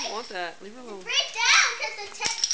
don't want that. Leave her alone. Break down because the